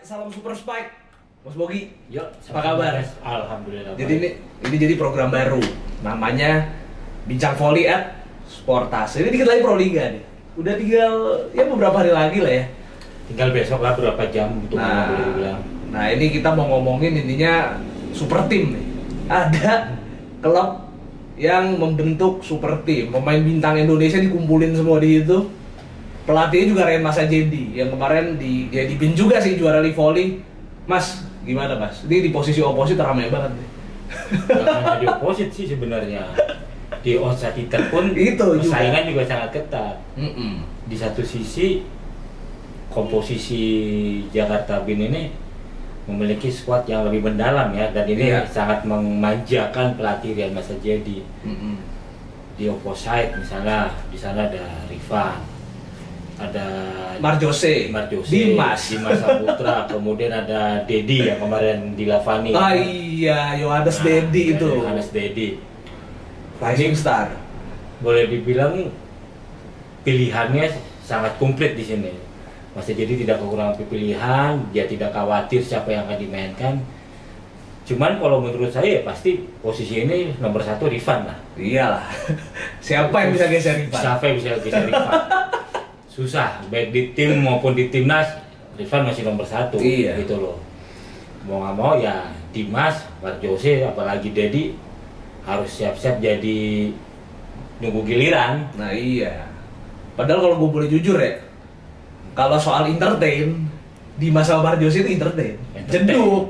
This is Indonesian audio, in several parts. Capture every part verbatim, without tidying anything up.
salam Super Spike, Mas Bogi. Yuk, apa kabar? Alhamdulillah. Jadi ini ini jadi program baru, namanya Bincang Voli at Sportas. Ini dikit lagi Proliga nih. Udah tinggal ya beberapa hari lagi lah ya. Tinggal besok lah berapa jam untuk nah, boleh dibilang. Nah ini kita mau ngomongin intinya super team nih. Ada klub yang membentuk super team, pemain bintang Indonesia dikumpulin semua di itu. Pelatihnya juga Ryan Mas Ajedi yang kemarin di ya di Bin juga sih juara Li Volley. Mas, gimana Mas? Ini di posisi oposit ramai banget nih. Gak hanya di oposit sih sebenarnya. Di outside hitter pun itu persaingan juga. juga sangat ketat. Mm -mm. Di satu sisi komposisi Jakarta Bin ini memiliki skuad yang lebih mendalam ya, dan ini yeah. sangat memanjakan pelatih Ryan Mas Ajedi. Mm -mm. Di opposite misalnya di sana ada Rifan, ada Marjose, Marjose, Dimas, Dimas Saputra, kemudian ada Dedi yang kemarin di Lavani. Ah iya, Yohanes nah, Dedi itu. Yohanes Dedi, Rising Star. Boleh dibilang pilihannya sangat komplit di sini. Masih jadi tidak kekurangan pilihan, dia tidak khawatir siapa yang akan dimainkan. Cuman kalau menurut saya ya pasti posisi ini nomor satu Rifan lah. Iyalah. Siapa yang bisa geser Rifan? Siapa yang bisa geser Rifan? Susah, baik di tim maupun di timnas, Rifan masih nomor satu, iya. gitu loh. Mau nggak mau ya Dimas, Marjose, apalagi Dedi harus siap-siap jadi nunggu giliran. Nah iya. Padahal kalau gue boleh jujur ya, kalau soal entertain, Dimas sama Marjose itu entertain, entertain. jeduk.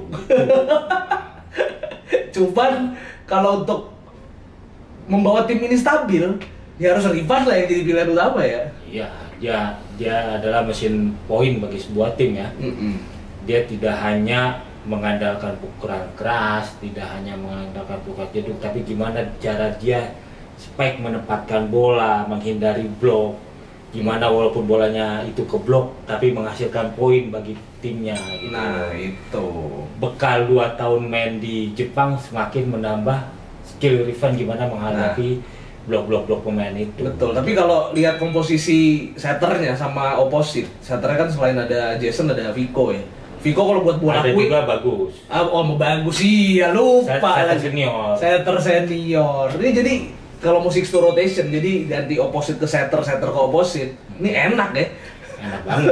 Cuman kalau untuk membawa tim ini stabil, ya harus Rifan lah yang jadi pilihan utama ya. Iya, dia dia adalah mesin poin bagi sebuah tim ya. Mm -mm. Dia tidak hanya mengandalkan pukulan keras, tidak hanya mengandalkan pukulan jeduk, tapi gimana cara dia spike menempatkan bola, menghindari blok. Gimana walaupun bolanya itu ke blok, tapi menghasilkan poin bagi timnya. Gitu. Nah itu. Bekal dua tahun main di Jepang semakin menambah skill Rifan gimana menghadapi nah. blok-blok-blok pemain itu. Betul, tapi kalau lihat komposisi setternya sama oposit, setternya kan selain ada Jason ada Vico ya. Vico kalau buat bola ada quick, juga bagus. Ah, oh mau bagus sih, ya lupa. Setter senior. Setter senior. Ini jadi kalau musik to rotation, jadi ganti oposit ke setter, setter ke oposit. Ini enak ya. Enak banget.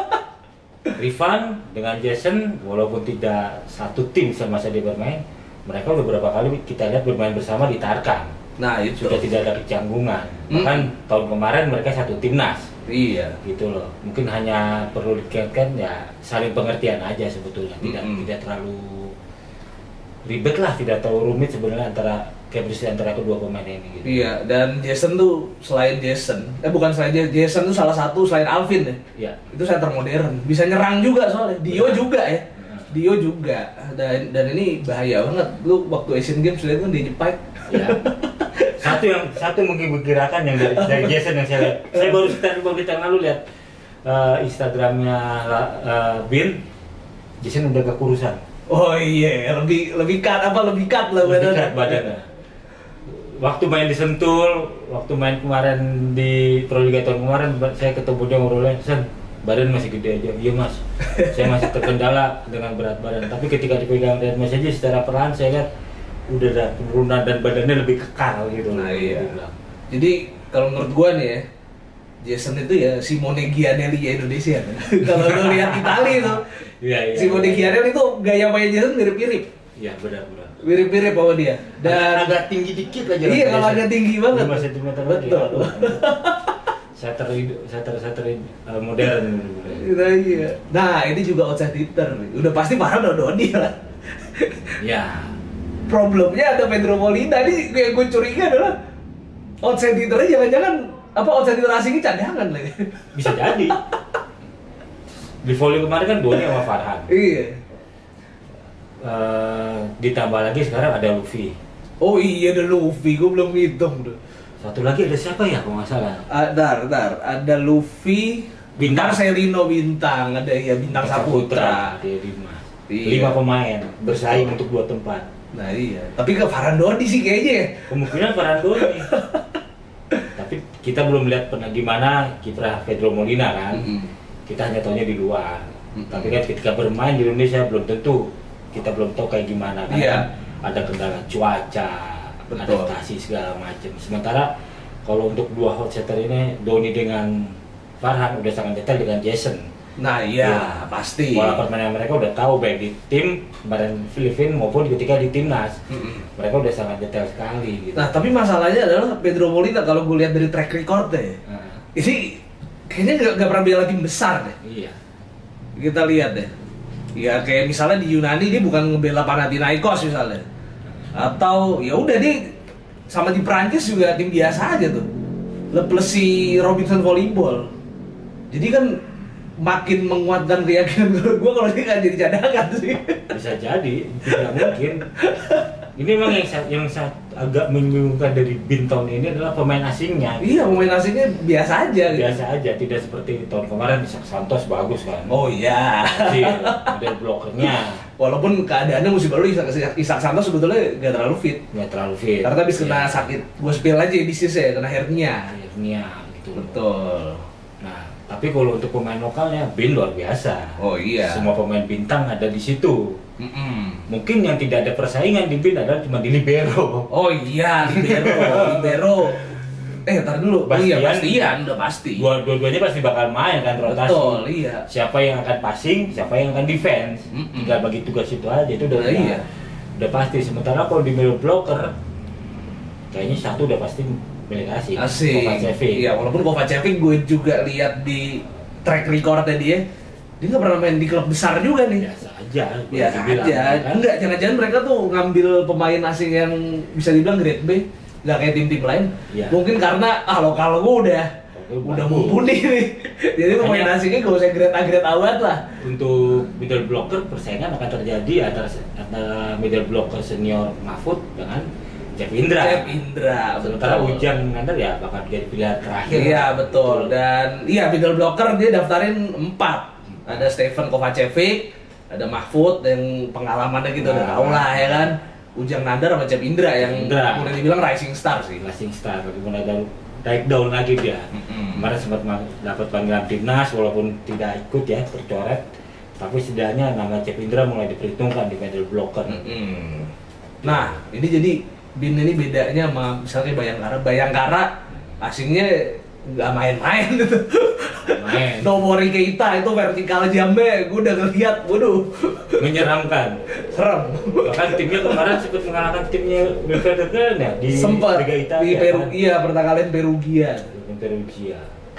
Rifan dengan Jason walaupun tidak satu tim semasa dia bermain, mereka udah beberapa kali kita lihat bermain bersama di Tarkam. Nah itu sudah tidak ada kecanggungan. Hmm. Bahkan tahun kemarin mereka satu timnas. Iya. Gitu loh. Mungkin hanya perlu dikaitkan ya saling pengertian aja sebetulnya. Tidak hmm. tidak terlalu ribet lah, tidak terlalu rumit sebenarnya antara chemistry antara kedua pemain ini. Gitu. Iya. Dan Jason tuh selain Jason, eh bukan selain Jason tuh salah satu selain Alvin ya. Iya. Itu center modern. Bisa nyerang juga soalnya. Dio Benar. juga ya. Benar. Dio juga. Dan dan ini bahaya banget. Lu waktu Asian Games lihat kan dia jepak. Iya. Satu yang satu mungkin bergerakan yang dari, dari Jason yang saya lihat. Saya baru sekitar beberapa kita lalu lihat uh, Instagramnya uh, Bin, Jason udah kekurusan. Oh iya, lebih lebih cut apa lebih cut lah lebih cut badannya. Waktu main di Sentul, waktu main kemarin di Proliga tahun kemarin, saya ketemu dia ngobrolin, Sen, badan masih gede aja. Iya mas, saya masih terkendala dengan berat badan. Tapi ketika dipegang dan Mas aja secara perlahan saya lihat udah ada penurunan dan badannya lebih kekal gitu. Nah iya. Jadi kalau menurut gua nih ya, Jason itu ya Simone Gianelli Indonesia. Kalau lu lihat Italia tuh, iya, iya, Simone iya. Gianelli itu gaya main Jason mirip-mirip. Iya benar-benar. Mirip-mirip sama dia. Dan agak tinggi dikit aja. Iya kalau agak tinggi banget. lima sentimeter betul. Setter setter setter uh, modern. Nah, iya. Nah ini juga outside hitter. Udah pasti parah Dodi lah. Ya. Problemnya ada Pedro Molina nih, yang gue curiga adalah outside hitternya jangan-jangan apa outside hitter asingnya cadangan lagi. Bisa jadi. Di volley kemarin kan Doni sama Farhan. Iya. Uh, ditambah lagi sekarang ada Luffy. Oh iya ada Luffy, gue belum hitung tuh. Satu lagi ada siapa ya kalau nggak salah? Uh, dar, dar, ada Luffy, Bintang Marcelino Bintang, ada ya Bintang Saputra. Ada lima. Iya. Lima pemain bersaing untuk dua tempat. Nah iya, tapi ke Farhan Dodi sih kayaknya ya. Kemungkinan Farhan Dodi. Tapi kita belum lihat pernah gimana kiprah Pedro Molina kan. Mm -hmm. Kita hanya tahunya di luar. Hmm. Tapi kan ketika bermain di Indonesia belum tentu, kita belum tahu kayak gimana kan. Iya. Ada kendala cuaca, Betul. adaptasi segala macam. Sementara kalau untuk dua hot setter ini, Doni dengan Farhan udah sangat detail dengan Jason. Nah iya, Ya, pasti. Pola permainan mereka udah tahu baik di tim kemarin Filipina maupun ketika di timnas. Mm-mm. Mereka udah sangat detail sekali gitu. Nah tapi masalahnya adalah Pedro Molina kalau gue lihat dari track record deh, Nah, ini kayaknya nggak nggak pernah bela tim besar deh. iya. Kita lihat deh. Ya kayak misalnya di Yunani dia bukan ngebela Panathinaikos misalnya. Atau ya udah dia sama di Prancis juga tim biasa aja tuh. Le plus si Robinson volleyball. Jadi kan makin menguatkan keyakinan gue kalau dia nggak jadi cadangan sih. Bisa jadi, tidak mungkin. Ini memang yang sa- yang sa- agak membingungkan dari Bin tahun ini adalah pemain asingnya. Iya pemain asingnya biasa aja. Gitu. Biasa aja, tidak seperti tahun kemarin Isak Santos bagus kan. Oh iya. Sih, model blokernya Walaupun keadaannya musim lalu Isak, Isak Santos sebetulnya nggak terlalu fit. nggak terlalu fit. Karena habis kena Ya, sakit, gue spill aja bisnisnya, kena hernia. akhirnya gitu. Betul. Nah, tapi kalau untuk pemain lokalnya Bin luar biasa. Oh iya. Semua pemain bintang ada di situ. Mm-mm. Mungkin yang tidak ada persaingan di Bin adalah cuma di libero. Oh iya, libero, libero. Eh, ntar dulu. Oh iya, Bastian. Bastian udah pasti. Dua dua-duanya pasti bakal main kan rotasi. Betul, iya. Siapa yang akan passing, siapa yang akan defense. Mm-mm. Tinggal bagi tugas itu aja itu udah Nah, udah, iya. udah pasti. Sementara kalau di middle blocker kayaknya satu udah pasti milik asing. Asik. Kovacevic. Iya, walaupun Kovacevic gue juga lihat di track record dia, dia nggak pernah main di klub besar juga nih. Biasa aja. boleh Biasa dibilang, aja. kan? Enggak, jangan-jangan mereka tuh ngambil pemain asing yang bisa dibilang grade B, nggak kayak tim-tim lain. Iya. Mungkin karena ah lokal gue udah Oke, udah bagus. mumpuni nih. Jadi pemain Makanya- asingnya gak usah grade A grade awet lah. Untuk middle blocker persaingan akan terjadi antara antara middle blocker senior Mahfud dengan Jeff Indra. Jeff Indra. Sementara betul. Ujang Nandar ya bakal jadi pilihan terakhir. Iya betul. Dan iya middle blocker dia daftarin empat. Ada Stephen Kovacevic, ada Mahfud yang pengalamannya gitu udah Nah. tau lah ya kan. Ujang Nandar sama Jeff Indra yang Indra. udah dibilang rising star sih. Rising star bagaimana ada naik down lagi dia. Mm-mm. Kemarin sempat ma- dapat panggilan timnas walaupun tidak ikut ya tercoret. Tapi setidaknya nama Jeff Indra mulai diperhitungkan di middle blocker. Mm-mm. Nah, ini jadi Bin ini bedanya sama misalnya Bayangkara. Bayangkara asingnya nggak main-main gitu. Main. Nomori Keita itu vertikal jambe, gue udah ngeliat, waduh, Menyeramkan. serem. Bahkan timnya kemarin sempat mengalahkan timnya Belvedere kan ya di Sempat Liga Italia. di Peru, kan? iya pertama kali Perugia. Di Perugia.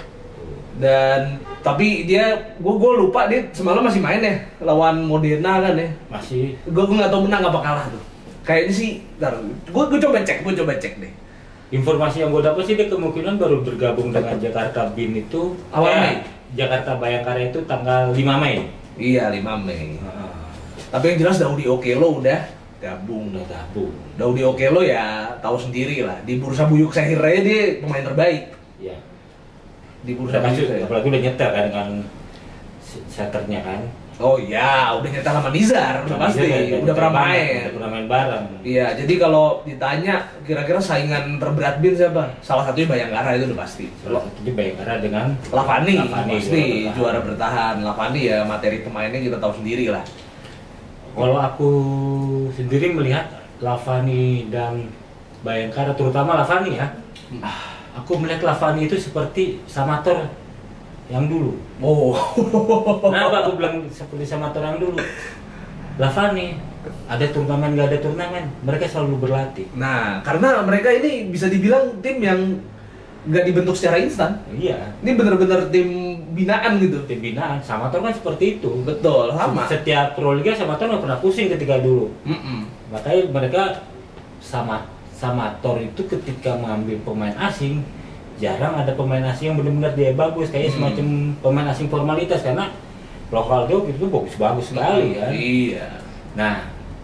Dan tapi dia, gue gue lupa dia semalam masih main ya lawan Modena kan ya. Masih Gue gue nggak tahu menang apa kalah tuh. Kayaknya sih, ntar gue gue coba cek, gue coba cek deh. informasi yang gue dapat sih dia kemungkinan baru bergabung dengan Jakarta Bin itu Awal eh, Mei. Jakarta Bayangkara itu tanggal lima Mei. Iya lima Mei. Heeh. Tapi yang jelas Daudi Okelo udah gabung. Udah gabung. Daudi Okelo ya tahu sendiri lah. Di Bursa Buyuk Sehir aja dia pemain terbaik. Ya. Di Bursa Udah Buyuk kasus, Sehir. apalagi udah nyetel kan dengan setternya kan. Oh iya, udah nyetel sama Nizar, udah Sama pasti, dia kan, udah pernah bareng, main. Udah pernah main bareng. Iya, jadi kalau ditanya kira-kira saingan terberat Bin siapa? Salah satunya Bayangkara itu udah pasti. Salah satunya Bayangkara dengan Lavani, Lavani, pasti juara juara bertahan. Lavani ya materi pemainnya kita tahu sendiri lah. Kalau aku sendiri melihat Lavani dan Bayangkara, terutama Lavani ya, aku melihat Lavani itu seperti Samator yang dulu. Oh, Kenapa aku bilang seperti Samator yang dulu? Lavani, ada turnamen nggak ada turnamen, mereka selalu berlatih. nah karena mereka ini bisa dibilang tim yang nggak dibentuk secara instan. Iya, Ini bener-bener tim binaan gitu. tim binaan. Samator kan seperti itu. Betul, sama. Setiap Pro Liga Samator nggak pernah pusing ketika dulu. Mm-mm. Makanya mereka sama Samator itu ketika mengambil pemain asing jarang ada pemain asing yang benar-benar dia bagus kayak Hmm. semacam pemain asing formalitas karena lokal jauh itu bagus-bagus sekali kan. Iya. Nah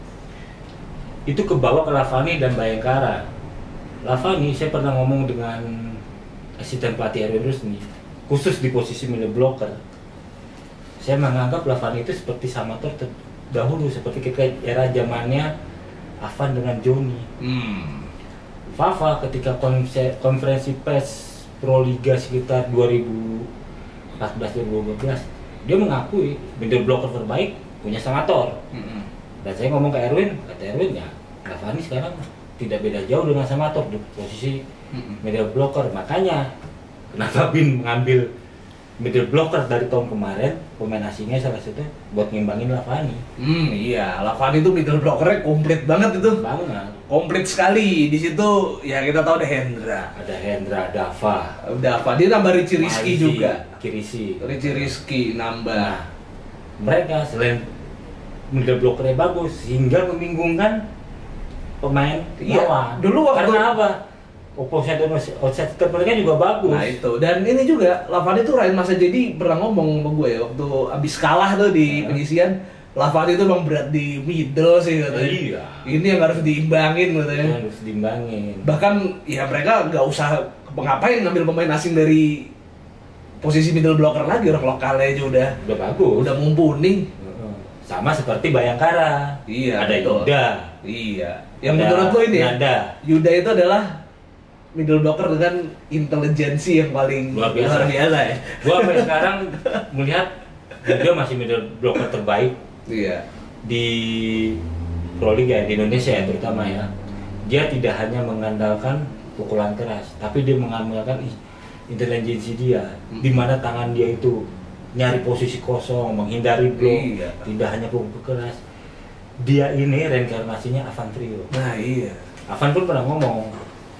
itu kebawa ke Lavani dan Bayangkara. Lavani saya pernah ngomong dengan asisten pelatih Erwin Rusni khusus di posisi middle blocker. Saya menganggap Lavani itu seperti Samator ter- dahulu seperti ketika era zamannya Avan dengan Joni. Hmm. Fafa ketika konse- konferensi pers Pro Liga sekitar dua ribu empat belas dua ribu lima belas dia mengakui middle blocker terbaik punya Samator. Mm-mm. Dan saya ngomong ke Erwin, kata Erwin ya Lavani sekarang tidak beda jauh dengan Samator di posisi Mm-mm. middle blocker. Makanya kenapa Bin mengambil middle blocker dari tahun kemarin, pemain asingnya salah satu buat ngimbangin Lavani. Hmm, iya, Lavani itu middle blockernya komplit banget itu. Banget. Komplit sekali. Di situ ya kita tahu ada Hendra. Ada Hendra, Dava, Udah apa? Dia nambah Richie Rizky Malizi, juga. Kirisi. Richie Rizky nambah. Nah, mereka selain middle blockernya bagus sehingga membingungkan pemain Iya, lawan. dulu waktu- Karena apa? Offside dan outside cut mereka juga bagus. Nah itu, dan ini juga Lavani tuh Ryan Masa jadi pernah ngomong sama gue ya waktu abis kalah tuh di Nah. penyisian, Lavani tuh emang berat di middle sih katanya. Iya. Ini yang harus diimbangin katanya. Itu harus diimbangin. Bahkan ya mereka nggak usah ngapain ngambil pemain asing dari posisi middle blocker lagi, orang lokalnya aja udah Udah bagus. udah mumpuni. Heeh. Sama seperti Bayangkara. Iya, Ada betul. Yuda. Iya. Yang Ada menurut lo ini ya, Nada. Yuda itu adalah middle blocker dengan intelijensi yang paling Luar biasa. luar biasa ya. Gua sampai sekarang melihat Yuda masih middle blocker terbaik Iya. di Pro Liga di Indonesia ya terutama ya. Dia tidak hanya mengandalkan pukulan keras, tapi dia mengandalkan ih, intelijensi dia, Hmm. di mana tangan dia itu nyari posisi kosong, menghindari blok, Iya. tidak hanya pukul keras. Dia ini reinkarnasinya Avan Trio. Nah iya. Avan pun pernah ngomong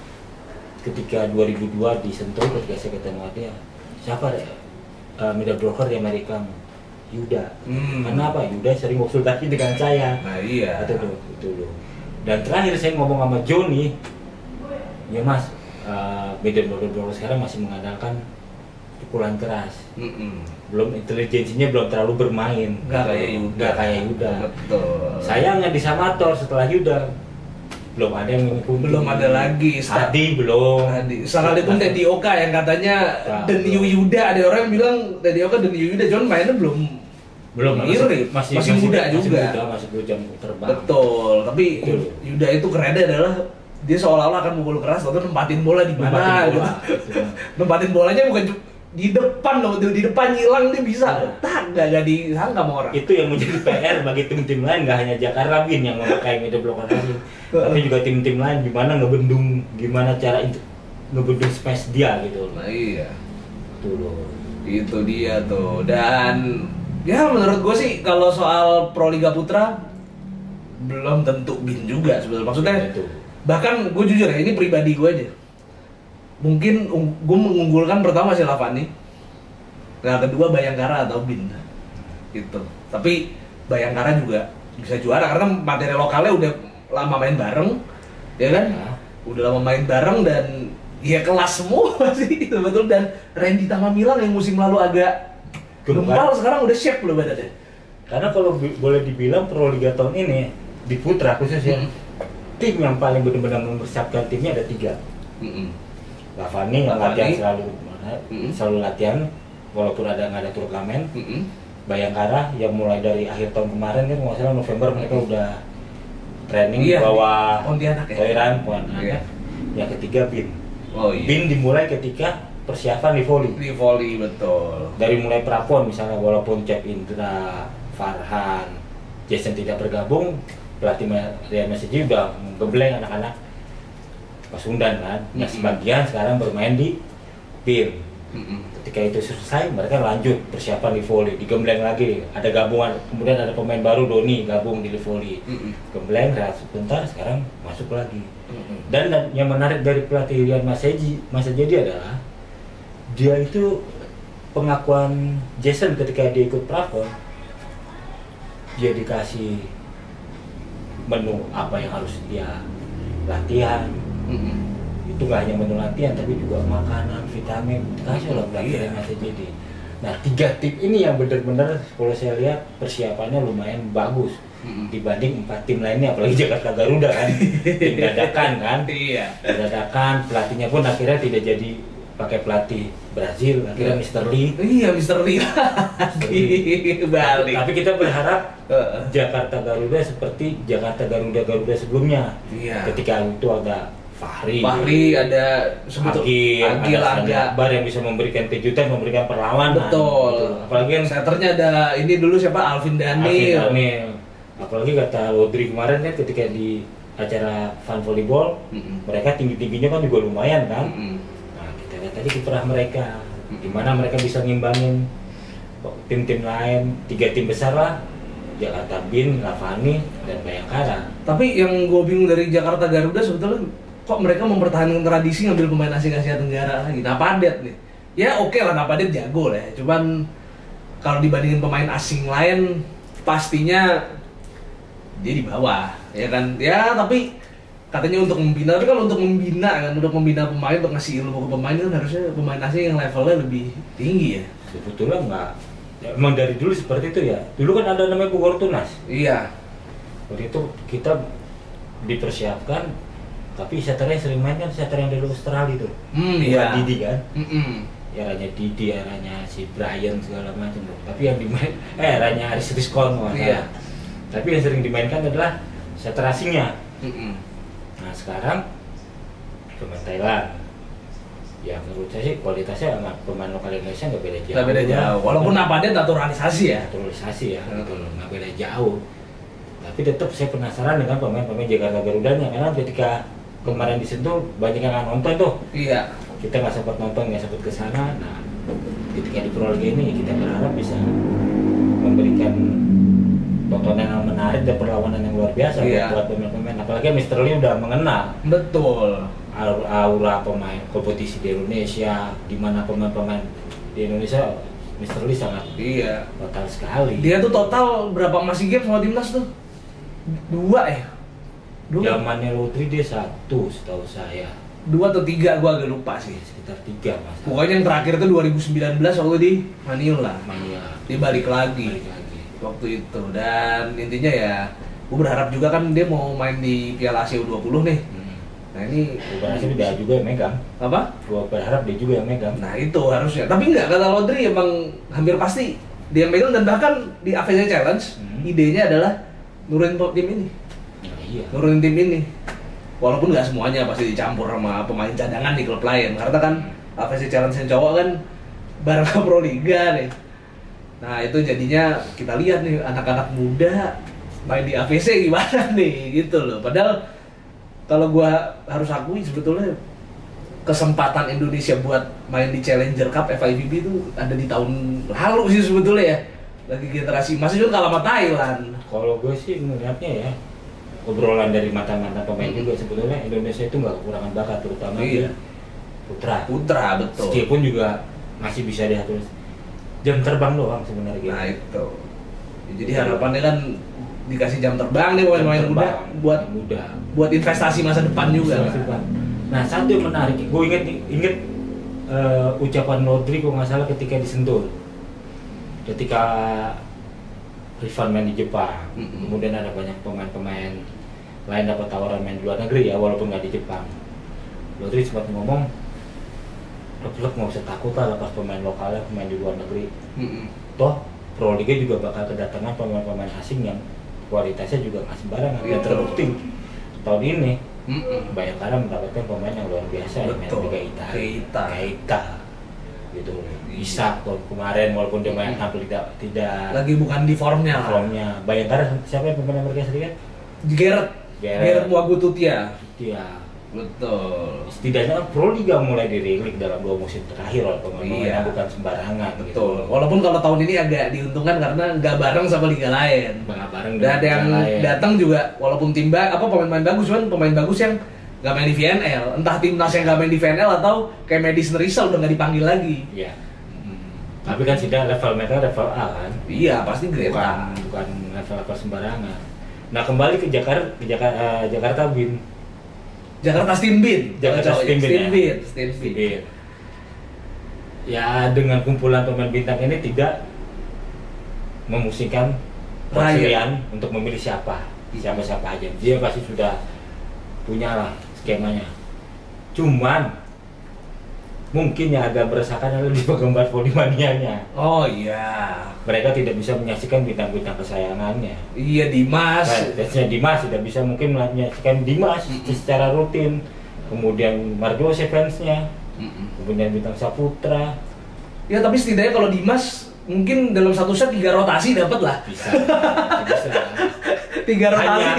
ketika dua ribu dua di Sentul ketika saya ketemu dia, siapa uh, middle blocker di Amerika? Yuda. Hmm. Karena apa? Yuda sering konsultasi dengan saya. Nah iya. Itu loh, itu loh. Dan terakhir saya ngomong sama Joni, ya mas, uh, middle blocker sekarang masih mengandalkan pukulan keras. Mm-mm. Belum intelijensinya belum terlalu bermain. Nggak kayak Yuda. Nggak kayak Yuda. Betul. Sayangnya di Samator setelah Yuda belum ada yang mengikuti. Belum ada lagi. Sta- Adi belum. Tadi sekalipun Teddy Oka yang katanya Nah, The New Yuda, ada orang yang bilang Teddy Oka The New Yuda, cuman mainnya belum belum mirip, masih, masih muda masih juga. muda, masih berjam terbang. Betul, tapi Betul. Yuda itu kerennya adalah dia seolah-olah akan mukul keras, atau nempatin bola di mana Nempatin gitu. bola, gitu. Nempatin bolanya bukan cu- di depan loh, di di depan hilang dia bisa. Iya. Tak, gak, gak disangka sama orang. Itu yang menjadi P R bagi tim-tim lain, nggak hanya Jakarta Bin yang memakai middle blocker asing, tapi juga tim-tim lain gimana ngebendung, gimana cara itu ngebendung space dia gitu. Nah iya, Itu loh. itu dia tuh. Dan ya menurut gue sih kalau soal Pro Liga Putra belum tentu Bin juga sebetulnya. Maksudnya Itu. bahkan gue jujur ya, ini pribadi gue aja, mungkin ung- gue mengunggulkan pertama si Lavani, nah kedua Bayangkara atau Bin gitu. Tapi Bayangkara juga bisa juara karena materi lokalnya udah lama main bareng, ya kan? Nah. Udah lama main bareng dan ya kelas semua sih betul. Dan Randy Tamamilang yang musim lalu agak gempal sekarang udah shape loh badannya. Karena kalau bi- boleh dibilang Pro Liga tahun ini di Putra khususnya, Hmm. tim yang paling benar-benar mempersiapkan timnya ada tiga. Mm-mm. Lavani yang Lavani. latihan selalu Mm-mm. selalu latihan walaupun ada nggak ada turnamen. Mm-mm. Bayangkara yang mulai dari akhir tahun kemarin kan nggak salah November mereka udah training Iya, bawa Pontianak ya? Toiran, Pontianak. Iya. Yang ketiga Bin. Oh iya. Bin dimulai ketika persiapan di volley. Di volley betul. Dari mulai prapon misalnya walaupun Cep Indra, Farhan, Jason tidak bergabung, pelatih Rian Masiji udah ngebleng anak-anak Pasundan kan. Nah Mm-mm. sebagian sekarang bermain di Bin. Mm-mm. Ketika itu selesai, mereka lanjut persiapan di volley, digembleng lagi. Ada gabungan, kemudian ada pemain baru Doni gabung di volley. Mm-mm. Gembleng, rehat sebentar, sekarang masuk lagi. Mm-mm. Dan, dan yang menarik dari pelatih Rian Maseji, Masejedi adalah dia itu pengakuan Jason ketika dia ikut prapon, dia dikasih menu apa yang harus dia latihan. Mm-mm. Itu nggak hanya menu latihan tapi juga makanan, vitamin, dikasih oleh pelatih Iya. Rian Masejedi. Nah tiga tim ini yang benar-benar kalau saya lihat persiapannya lumayan bagus Mm-mm. dibanding empat tim lainnya, apalagi Jakarta Garuda kan, tim dadakan kan, Iya. dadakan pelatihnya pun akhirnya tidak jadi pakai pelatih Brazil, akhirnya Iya. Mister Lee. Iya, Mister Lee lagi balik. Tapi kita berharap Heeh. Jakarta Garuda seperti Jakarta Garuda Garuda sebelumnya, Iya. ketika itu ada Fahri, Fahri ada sebetulnya Agil, Agil ada Sandi ada. Akbar yang bisa memberikan kejutan, memberikan perlawanan. Betul. Gitu. Apalagi yang Setternya ada ini dulu siapa Alvin Alvin Daniel. Daniel. Apalagi kata Rodri kemarin kan ketika di acara Fun Volleyball, Mm-mm. mereka tinggi-tingginya kan juga lumayan kan. Mm-mm. Nah, kita lihat tadi kiprah mereka, di mana mereka bisa ngimbangin tim-tim lain, tiga tim besar lah, Jakarta Bin, Lavani, dan Bayangkara. Tapi yang gue bingung dari Jakarta Garuda sebetulnya kok mereka mempertahankan tradisi ngambil pemain asing Asia Tenggara lagi. Napadet nih, ya oke lah Napadet jago lah, ya. Cuman kalau dibandingin pemain asing lain pastinya dia di bawah, ya kan? Ya tapi katanya untuk membina, tapi kalau untuk membina kan, untuk membina pemain, untuk ngasih ilmu ke pemain kan harusnya pemain asing yang levelnya lebih tinggi ya. Sebetulnya enggak, ya, emang dari dulu seperti itu ya. Dulu kan ada namanya Bogor Tunas. Iya. Waktu itu kita dipersiapkan, tapi setternya sering main kan setter yang dari Australia tuh. Hmm, Bukan iya. Didi kan? Mm-mm. Eranya Didi, eranya si Brian segala macam tuh. Tapi yang dimain, eh eranya Aris Rizkon masalah. Iya. Tapi yang sering dimainkan adalah setter asingnya. Mm-mm. Nah sekarang pemain Thailand. Ya menurut saya sih kualitasnya sama pemain lokal Indonesia nggak beda jauh. Nggak beda jauh. Walaupun Napadet naturalisasi ya. Naturalisasi ya, Hmm. gitu loh, nggak beda jauh. Tapi tetap saya penasaran dengan pemain-pemain Jakarta Garudanya, karena ketika kemarin disentuh banyak yang nggak nonton tuh. Iya. Kita nggak sempat nonton, nggak sempat ke sana. Nah, ketika di Pro Liga ini kita berharap bisa memberikan tontonan yang menarik dan perlawanan yang luar biasa Iya. buat pemain-pemain. Apalagi Mister Lee udah mengenal Betul. aura pemain kompetisi di Indonesia, di mana pemain-pemain di Indonesia Mister Lee sangat Iya. total sekali. Dia tuh total berapa masih game sama timnas tuh? Dua ya? Dua. Zamannya Rodri dia satu setahu saya, Dua atau tiga gua agak lupa sih. sekitar tiga mas. Pokoknya yang terakhir itu dua ribu sembilan belas waktu di Manila. Mania. Dia balik lagi Balik lagi. waktu itu, dan intinya ya gue berharap juga kan dia mau main di Piala Asia U dua puluh nih. Hmm. Nah ini Gua berharap dia juga yang megang. apa? Gua berharap dia juga yang megang. Nah itu harusnya. Tapi enggak, kata Rodri emang hampir pasti dia yang megang, dan bahkan di A V C Challenge Hmm. idenya adalah nurunin tim ini. Nah, iya. Nurunin tim ini. Walaupun nggak semuanya pasti dicampur sama pemain cadangan di klub lain, karena kan A V C Challenge yang cowok kan bareng ke Pro Liga nih. Nah itu jadinya kita lihat nih anak-anak muda main di A V C gimana nih gitu loh. Padahal kalau gua harus akui sebetulnya kesempatan Indonesia buat main di Challenger Cup F I V B itu ada di tahun lalu sih sebetulnya ya. Lagi generasi emas juga kalah sama Thailand. Kalau gue sih ngeliatnya ya, obrolan dari mata-mata pemain Hmm. juga sebetulnya Indonesia itu nggak kekurangan bakat, terutama Iya. di putra. Putra betul. Meskipun juga masih bisa diatur jam terbang doang sebenarnya. Nah itu. Jadi harapannya kan dikasih jam terbang nih pemain-pemain Jam muda terbang, buat muda. buat investasi masa depan juga. Masa depan. Nah satu yang menarik, gue inget inget eh, ucapan Rodri kalau nggak salah ketika disentuh, ketika Rifan main di Jepang, Mm-mm. kemudian ada banyak pemain-pemain lain dapat tawaran main di luar negeri ya, walaupun nggak di Jepang. Rodri sempat ngomong, klub-klub nggak usah takut lah lepas pemain lokalnya, pemain di luar negeri. Mm-mm. Toh Pro Liga juga bakal kedatangan pemain-pemain asing yang kualitasnya juga nggak sembarangan. Dan Betul. terbukti tahun ini Mm-mm. Bayangkara mendapatkan pemain yang luar biasa yang main Betul. di Keita. Keita. Keita. Gitu. Isak tahun kemarin walaupun dia main Mm. tampil tidak tidak Lagi bukan di formnya lah. formnya. Bayangkara siapa yang pemain Amerika Serikat? Gareth. Gareth. Gareth Muagututia. Dia. Betul. Setidaknya Pro Liga mulai dirilik dalam dua musim terakhir oleh pemain-pemain Iya. yang bukan sembarangan. Betul. Walaupun kalau tahun ini agak diuntungkan karena nggak bareng sama liga lain. Nggak bareng Dan ada dengan yang liga lain. datang juga walaupun tim ba- apa pemain-pemain bagus, cuman pemain bagus yang nggak main di V N L. Entah timnas yang nggak main di V N L atau kayak Madison Rizal udah nggak dipanggil lagi. Iya. Tapi kan sudah level mereka level A kan. Iya, pasti bukan Greta. bukan level-level sembarangan. Nah kembali ke Jakarta ke Jakarta, eh, Jakarta Bin. Jakarta Steam Beat. Jakarta Kalau cowok ya, Steam Beat, Steam ya. Beat, Steam Steam Beat. Beat. Ya dengan kumpulan pemain bintang ini tidak memusingkan Coach Ryan. Rian untuk memilih siapa siapa siapa aja. Dia pasti sudah punya lah skemanya. Cuman mungkin yang agak meresahkan adalah di penggemar volley-manianya. Oh iya. Mereka tidak bisa menyaksikan bintang-bintang kesayangannya. Iya Dimas. Nah, Dimas tidak bisa mungkin menyaksikan Dimas Mm-mm. secara rutin. kemudian Marjose fansnya, Mm-mm. kemudian Bintang Saputra. Ya tapi setidaknya kalau Dimas mungkin dalam satu set tiga rotasi dapat lah. Bisa, bisa. Tiga rotasi. Hanya,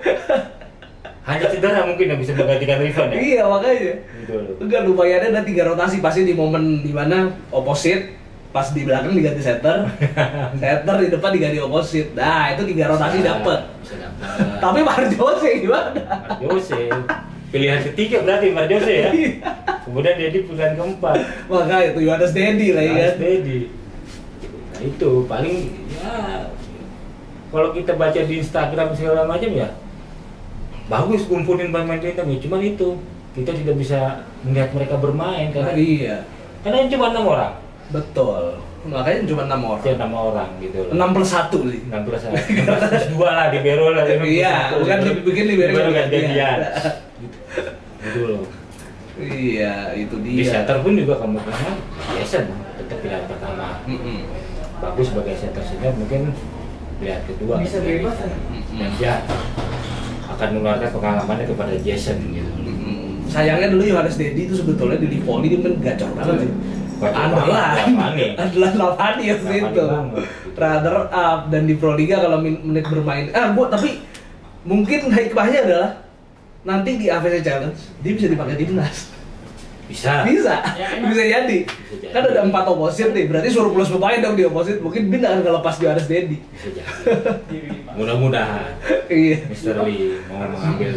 hanya cedera mungkin yang bisa menggantikan Rifan ya. Iya makanya. Gitu loh. Enggak lumayan ada tiga rotasi pasti di momen dimana opposite pas di belakang diganti setter, setter di depan diganti opposite. Nah itu tiga rotasi dapat. Bisa dapat. Tapi Marjose gimana? Marjose pilihan ketiga berarti Marjose ya. Kemudian dia di pilihan keempat. Makanya itu Yohanes Dedi lah ya. Yohanes Dedi. Nah itu paling ya kalau kita baca di Instagram segala macam ya bagus kumpulin pemain bintang ya, cuman itu kita tidak bisa melihat mereka bermain karena Nah, iya. karena cuma enam orang. Betul. Makanya cuma enam orang. Cuma enam orang gitu loh. enam plus satu sih. enam plus satu. enam plus dua lah di Bero lah. Iya, bukan lebih bikin di Bero kan gantian. gantian. Gitu. Gitu loh. Iya, itu dia. Di center pun juga kemungkinan Jason tetap pilihan pertama. Mm-mm. Bagus sebagai center senior mungkin pilihan kedua. Bisa kan, bebas, Jason. Mm-mm. Dan dia akan menularkan pengalamannya kepada Jason gitu. Mm-mm. Sayangnya dulu Yohanes Dedi itu sebetulnya di Livoni dia kan gacor banget sih. Gacor Andalan, banget, Lavani. andalan Lavani ya Lavani itu. banget. Runner up dan di Proliga kalau min- menit bermain. Ah, gua tapi mungkin hikmahnya adalah nanti di A V C Challenge dia bisa dipakai timnas. Bisa. Bisa, Ya, emang. bisa jadi. Bisa jadi. Kan ada empat oposit nih, berarti suruh plus pemain dong di oposit. Mungkin Bin akan ngelepas Yohanes Dedi. Bisa jadi. Mudah-mudahan Iya, Mister Lee mau mengambil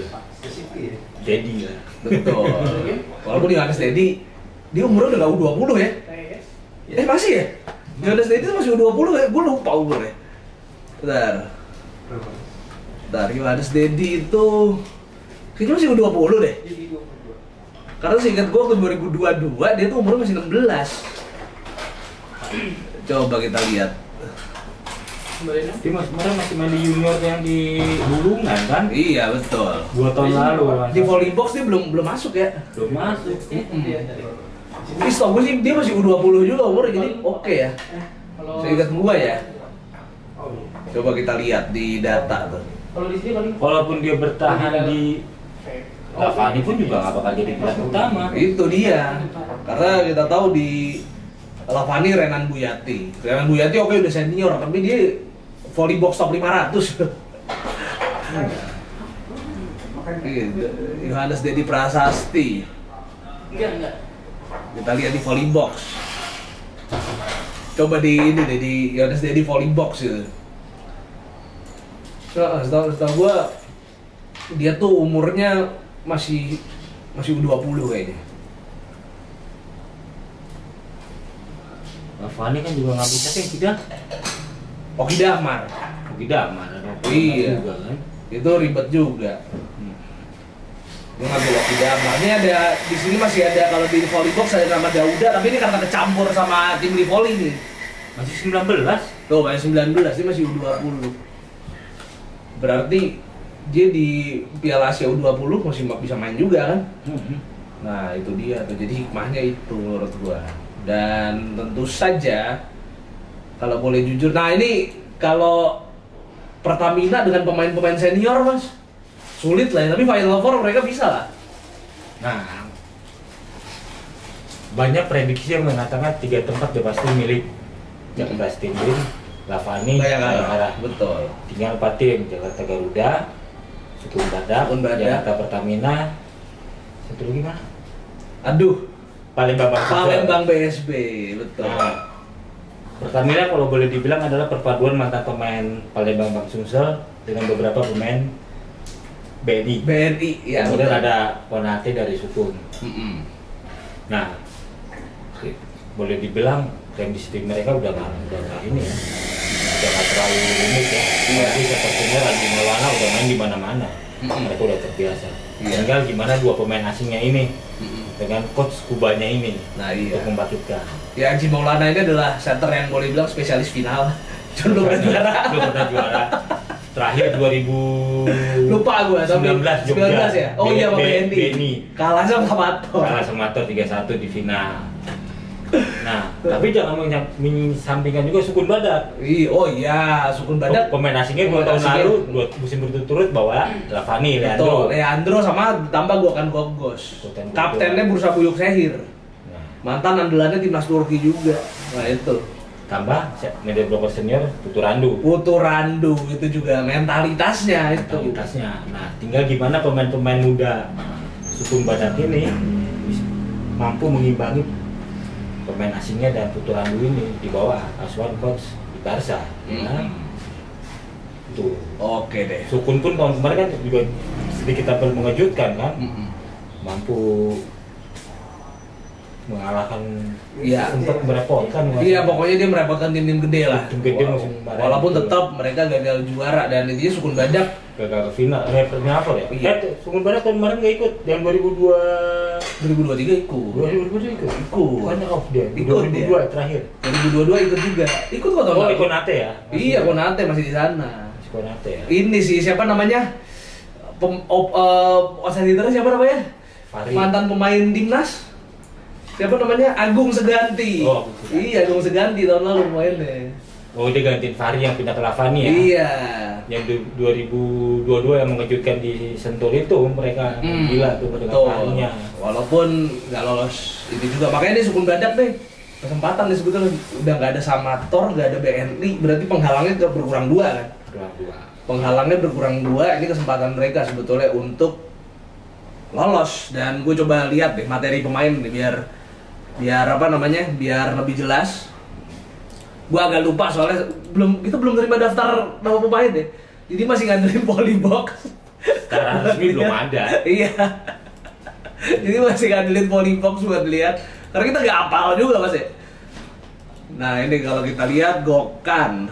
Dedi lah. betul. Walaupun Yohanes Dedi, dia umurnya udah gak U dua puluh ya? Eh masih ya? Yohanes Dedi itu masih U dua puluh ya? Gue lupa umurnya. Bentar. Bentar, Yohanes Dedi itu kayaknya masih U dua puluh deh. Karena seingat gue ke dua ribu dua puluh dua dia tuh umurnya masih enam belas. Coba kita lihat. Dia mas kemarin masih main di junior yang di Bulungan kan? Iya betul. Dua tahun lalu. Di volley box dia belum belum masuk ya. belum masuk. Tapi setahu gue sih dia masih U dua puluh juga umurnya, jadi oke ya. Seingat gua ya. Coba kita lihat di data tuh. Kalau di sini paling Walaupun dia bertahan di Lavani pun juga nggak bakal jadi pilihan utama. Itu dia. Karena kita tahu di Lavani Renan Buyati. Renan Buyati oke udah senior, tapi dia volley box top lima ratus. Gitu. Yohanes Dedi Prasasti. enggak enggak. Kita lihat di volley box. Coba di ini deh di Yohanes Dedi volley box gitu. Nah, setahu setahu gua dia tuh umurnya masih masih U dua puluh kayaknya. Lavani kan juga nggak bisa kan tidak? Oki Damar. Oki Damar. Iya. Juga kan. Itu ribet juga. Hmm. Dia ngambil Oki Damar. Ini ada di sini masih ada kalau di volley box ada nama Dauda, tapi ini karena kecampur sama tim di volley nih. Masih sembilan belas. Tuh, masih sembilan belas, dia masih U dua puluh. Berarti dia di Piala Asia U dua puluh masih bisa main juga kan? Hmm. Nah, itu dia tuh. Jadi hikmahnya itu menurut gua. Dan tentu saja kalau boleh jujur, nah ini kalau Pertamina dengan pemain-pemain senior mas sulit lah ya, tapi Final Four mereka bisa lah. Nah, banyak prediksi yang mengatakan tiga tempat udah pasti milik Jakarta Steelwin, Lavani, Bayangkara. Bayangkara. Betul. Tinggal empat tim, Jakarta Garuda, Sukun Badak, Sukun Badak. Jakarta Pertamina, satu lagi mana? Aduh, Palembang Bang Sumsel. Palembang B S B, betul. Nah, Pertamina kalau boleh dibilang adalah perpaduan mantan pemain Palembang Bang Sumsel dengan beberapa pemain B N I. B N I, ya. Kemudian betul. ada Konate dari Sukun. Mm-mm. Nah, boleh dibilang kondisi tim mereka udah nggak udah nggak ini ya, udah nggak terlalu unik ya. Iya. Tapi sepertinya Randy Maulana udah main di mana-mana. Mm-mm. Mereka udah terbiasa. Iya. Tinggal gimana dua pemain asingnya ini Mm-mm. dengan coach Kubanya ini Nah iya. untuk membangkitkan. Ya Haji Maulana ini adalah center yang boleh bilang spesialis final. Cuma belum pernah juara. Belum pernah juara. Terakhir dua ribu Lupa gua tapi sembilan belas Jogja. sembilan belas ya? Oh iya sama B N I. B N I. Kalah sama Samator. Kalah sama Tor tiga satu di final. Nah, tapi jangan menyam- menyampingkan juga Sukun Badak. Ih, oh iya, Sukun Badak. Pemain asingnya dua Pemain tahun asingnya. lalu, dua musim berturut-turut bawa Lavani, Betul, Leandro. Leandro sama ditambah Gökhan Gogos. Gökhan Gogos. Kaptennya Bursa Buyuk Sehir. Nah, Mantan andalannya timnas Turki juga. Nah itu. tambah media broker senior Putu Randu. Putu Randu itu juga mentalitasnya itu. Mentalitasnya. Nah, tinggal gimana pemain-pemain muda Sukun Badak ini bisa- mampu mengimbangi pemain asingnya dan Putu Randu ini di bawah asuhan coach di Barca. Nah, tuh. Oke deh. Sukun pun tahun kemarin kan juga sedikit tampil mengejutkan kan, Mm-mm. mampu mengalahkan, Iya. sempat merepotkan. Iya, pokoknya dia merepotkan tim-tim gede lah. Tim gede Wala- musim kemarin. Walaupun Betul. tetap mereka gagal juara dan intinya Sukun Badak gagal ke final, eh final ya. Iya. Eh, Sukun Badak tahun kemarin nggak ikut, yang dua ribu dua dua ribu dua puluh tiga ikut. dua ribu dua ikut. Ikut. Bukannya off dia. Ikut dua ribu dua dia. terakhir. dua ribu dua puluh dua ikut juga. Ikut kok tahun Oh, lalu. ikut Konate ya. Iya, Konate masih di sana. Masih Konate ya. Ini sih siapa namanya? Pem, op, uh, outsider siapa namanya? Fahri. Mantan pemain timnas. Siapa namanya? Agung Seganti. Oh, Agung Seganti. Iya, Agung Seganti tahun lalu mainnya. Oh, dia gantiin Fahri yang pindah ke Lavani ya. Iya. Yang du- dua ribu dua puluh dua yang mengejutkan di Sentul itu mereka Hmm, gila tuh dengan betul. Fahrinya. Walaupun nggak lolos ini juga, makanya dia Sukun Badak deh. Kesempatan nih sebetulnya udah nggak ada Samator, nggak ada B N I, berarti penghalangnya tetap berkurang dua kan? Dua-dua. Penghalangnya berkurang dua, ini kesempatan mereka sebetulnya untuk lolos. Dan gue coba lihat deh materi pemain nih biar biar apa namanya, biar lebih jelas. Gue agak lupa soalnya belum kita belum terima daftar nama pemain deh, jadi masih ngandelin Polybox. Secara resmi belum ada. Iya. Jadi masih ngandelin Polybox buat lihat, karena kita nggak hafal juga mas ya. Nah ini kalau kita lihat Gökhan,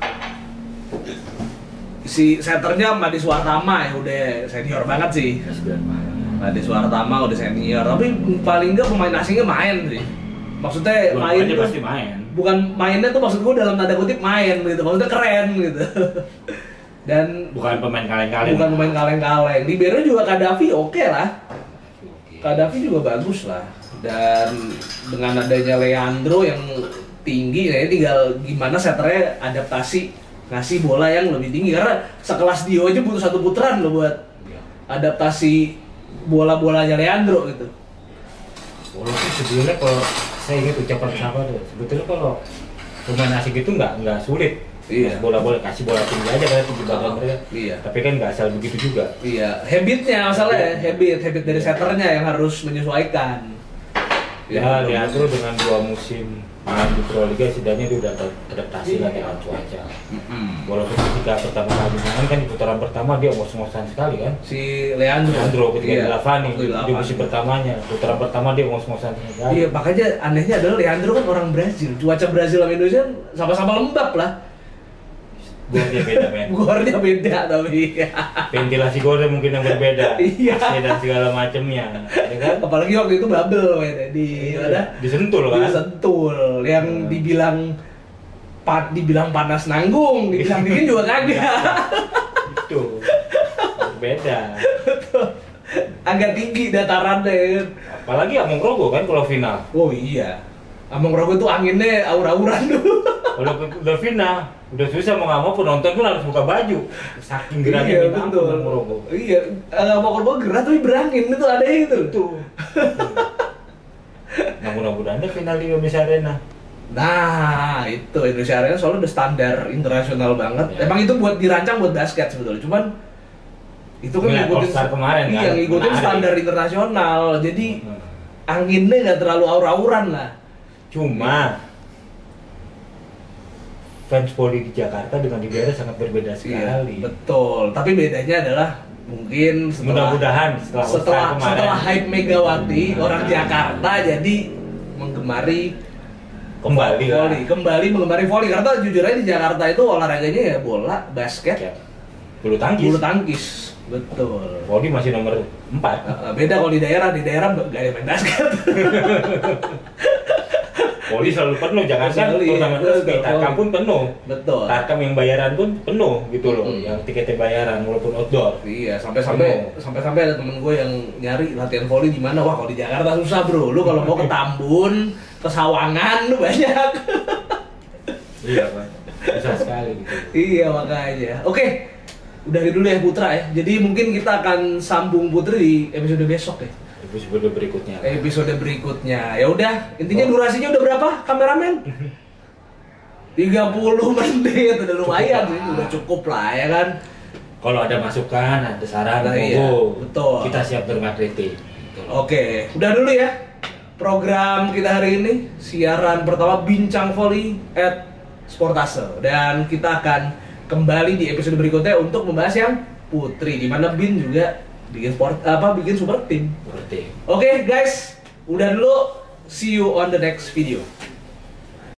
si setternya Madi Suartama ya udah senior banget sih. Madi Suartama udah senior, tapi paling nggak pemain asingnya main sih. Maksudnya Belum main aja tuh, pasti main. bukan mainnya tuh maksud gue dalam tanda kutip main gitu, maksudnya keren gitu. Dan Bukan pemain kaleng-kaleng. bukan pemain kaleng-kaleng. Libero juga Kadafi oke lah. Kadafi juga bagus lah. Dan dengan adanya Leandro yang tinggi, nah ini tinggal gimana setternya adaptasi ngasih bola yang lebih tinggi, karena sekelas Dio aja butuh satu putaran loh buat adaptasi bola-bolanya Leandro gitu. Walaupun sebelumnya kalau saya ingat ucapan siapa tuh, sebetulnya kalau pemain asing itu nggak nggak sulit. Iya. Bola boleh kasih bola tinggi aja karena tinggi badan mereka. Iya. Tapi kan nggak asal begitu juga. Iya, habitnya masalahnya, habit, habit dari setternya yang harus menyesuaikan. Ya, Leandro dengan dua musim main di Pro Liga setidaknya dia udah adaptasi lah dengan cuaca. Mm-mm. Walaupun ketika pertama kali main kan di putaran pertama dia ngos-ngosan sekali kan. Si Leandro, Leandro ketika Iya, di Lavani waktu di, Lavani. musim pertamanya, putaran pertama dia ngos-ngosan sekali. Iya, makanya anehnya adalah Leandro kan orang Brazil. Cuaca Brazil sama Indonesia kan sama-sama lembab lah. Gua dia beda men. Gornya beda tapi. Ventilasi gornya mungkin yang berbeda. Iya. A C dan segala macamnya. Ya kan? Apalagi waktu itu bubble mainnya di mana? Disentul Di kan? Sentul yang Hmm. dibilang pa, dibilang panas nanggung, dibilang dingin juga kagak. Itu. Beda. Agak tinggi datarannya. Apalagi Among Rogo kan kalau final. Oh iya. Among Rogo itu anginnya aur-auran dulu. Kalau ke- udah final, udah susah mau nggak mau penonton pun harus buka baju. Saking gerahnya Iya, ditampung betul. Among Rogo. Iya, Among Rogo gerah tapi berangin itu ada itu. Itu. Nah, mudah-mudahan deh final di Indonesia Arena. Nah, itu Indonesia Arena soalnya udah standar internasional banget. Ya. Emang itu buat dirancang buat basket sebetulnya. Cuman itu kan Ngeliat ngikutin All-Star kemarin iya, kan, ngikutin menarik. standar internasional. Jadi Hmm. anginnya nggak terlalu aur-auran lah. Cuma fans poli di Jakarta dengan di daerah sangat berbeda sekali. Iya, betul. Tapi bedanya adalah mungkin setelah Mudah-mudahan setelah setelah, All-Star kemarin. setelah hype Megawati, Hmm. orang Jakarta jadi menggemari Kembali lah. volley, kembali menggemari volley, karena jujur aja di Jakarta itu olahraganya ya bola, basket, Ya. Bulu tangkis. bulu tangkis, betul. Voli masih nomor empat. Uh, beda kalau di daerah, di daerah gak ada main basket. Poli selalu penuh, jangan kan Poli, turnamen betul, resmi, Tarkam Poli. pun penuh. Betul. Tarkam yang bayaran pun penuh gitu loh, Hmm. yang tiketnya bayaran walaupun outdoor. Iya, sampai-sampai sampai-sampai ada temen gue yang nyari latihan voli di mana? Wah, kalau di Jakarta susah, Bro. Lu kalau mau ke Tambun, ke Sawangan lu banyak. Iya, Pak. Susah sekali gitu. Iya, makanya. Oke. Udah dulu ya Putra ya. Jadi mungkin kita akan sambung Putri di episode besok ya. Episode berikutnya. Episode berikutnya. Ya udah, intinya durasinya udah berapa, kameramen? tiga puluh menit, udah lumayan sih, udah cukup lah ya kan. Kalau ada masukan, ada saran, Nah, iya, monggo. betul. Kita siap terima kritik. Gitu. Oke, udah dulu ya program kita hari ini, siaran pertama Bincang Volley at Sportase, dan kita akan kembali di episode berikutnya untuk membahas yang Putri, di mana Bin juga bikin sport apa bikin super team. Berarti. Oke guys, udah dulu, see you on the next video.